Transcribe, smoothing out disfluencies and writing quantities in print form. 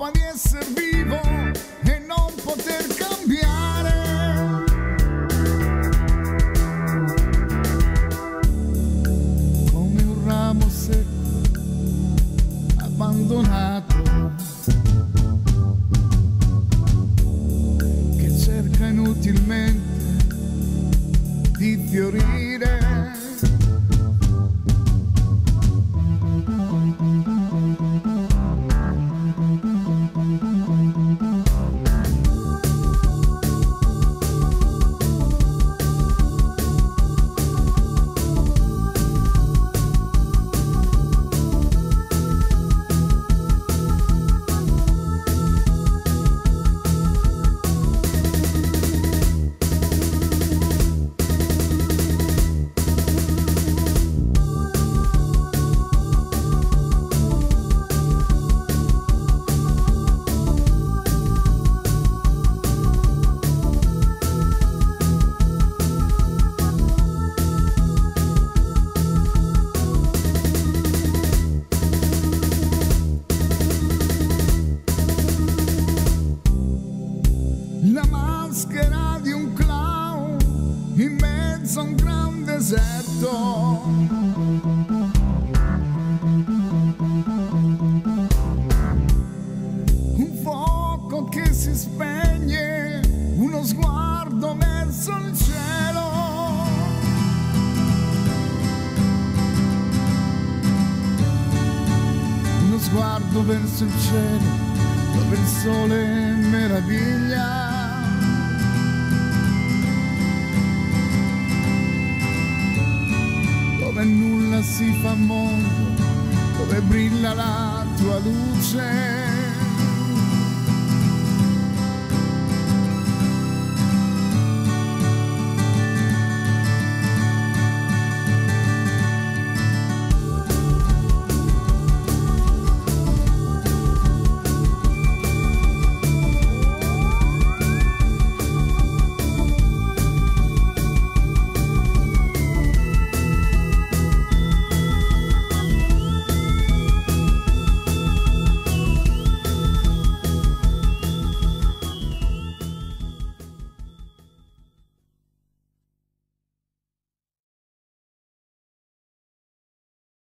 prova di essere vivo e non poter cambiare. Come un ramo secco abbandonato che cerca inutilmente di fiorire. La maschera di un clown in mezzo a un gran deserto. Un fuoco che si spegne, uno sguardo verso il cielo. Uno sguardo verso il cielo, dove il sole meraviglia. Dove nulla si fa mondo, dove brilla la tua luce.